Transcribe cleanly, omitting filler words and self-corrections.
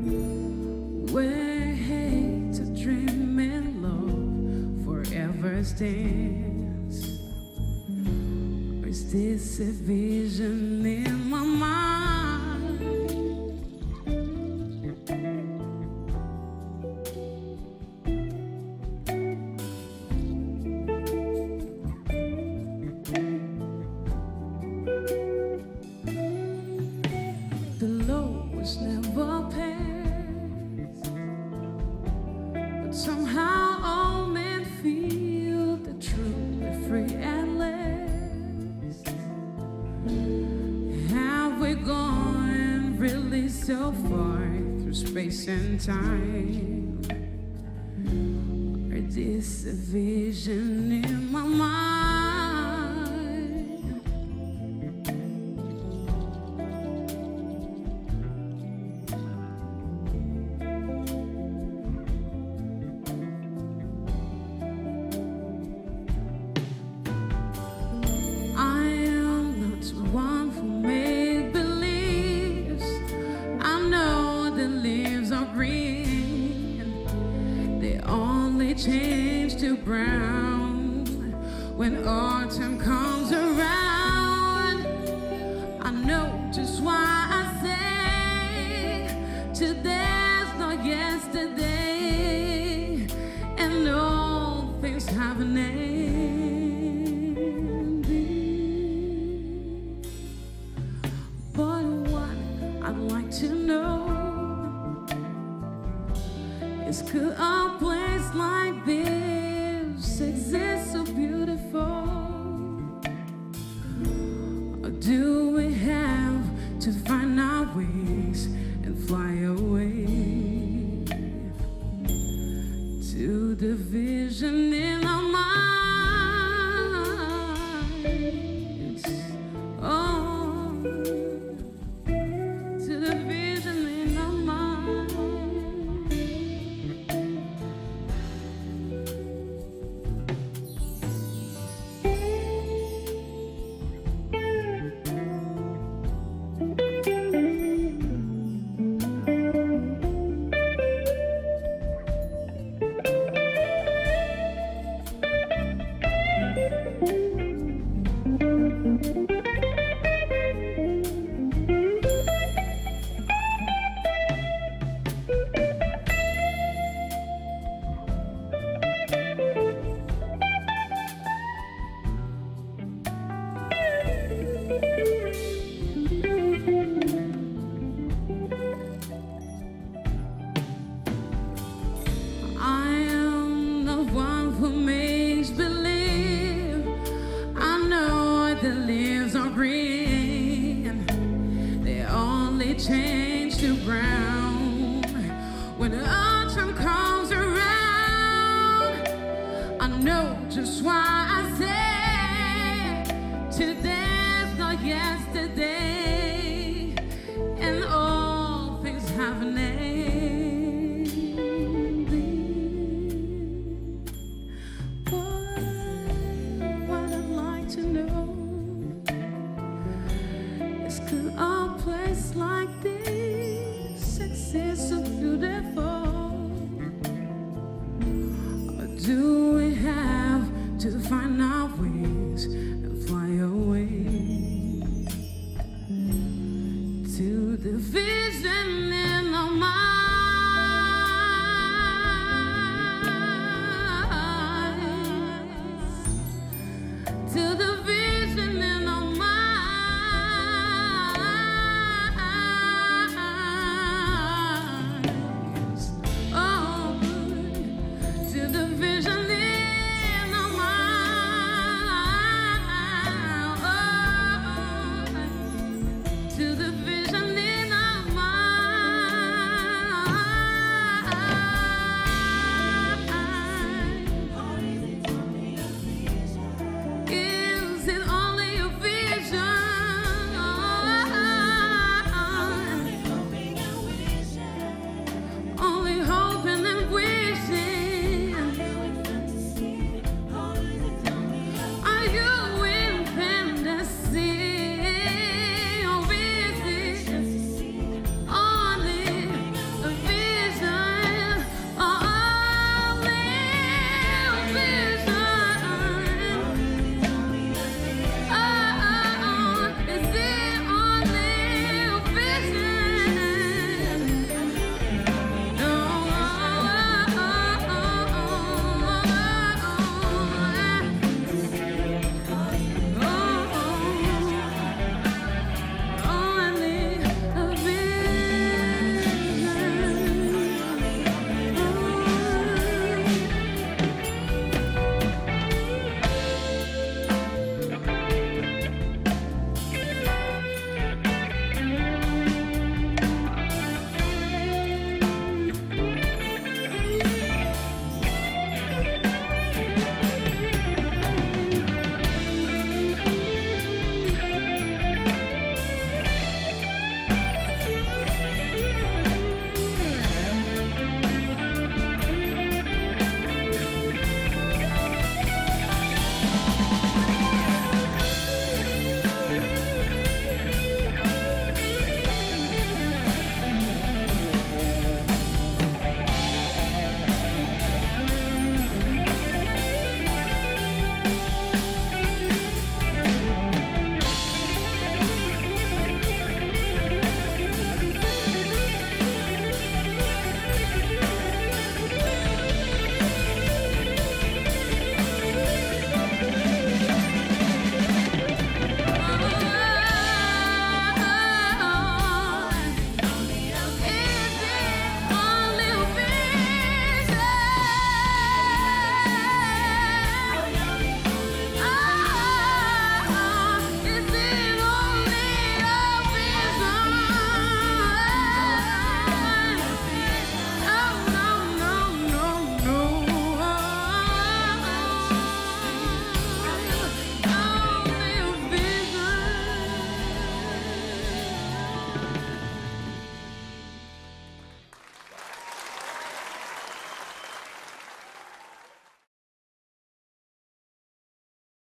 where hate to dream and love forever stands? Or is this a vision in my mind? The low was never past, but somehow all men feel the truth free at last. Have we gone really so far through space and time? Or is this a vision in my mind? One who make believes. I know the leaves are green, they only change to brown when autumn comes around. I know just why I say today's not yesterday, and all things have a name. But what I'd like to know is, could a place like this exist so beautiful? Or do we have to find our wings and fly away to the vision in our minds? Oh, the leaves are green, they only change to brown when autumn comes around. I know just why I say today's not yesterday, and all things have a name. What I'd like to know, could a place like this exist so beautiful?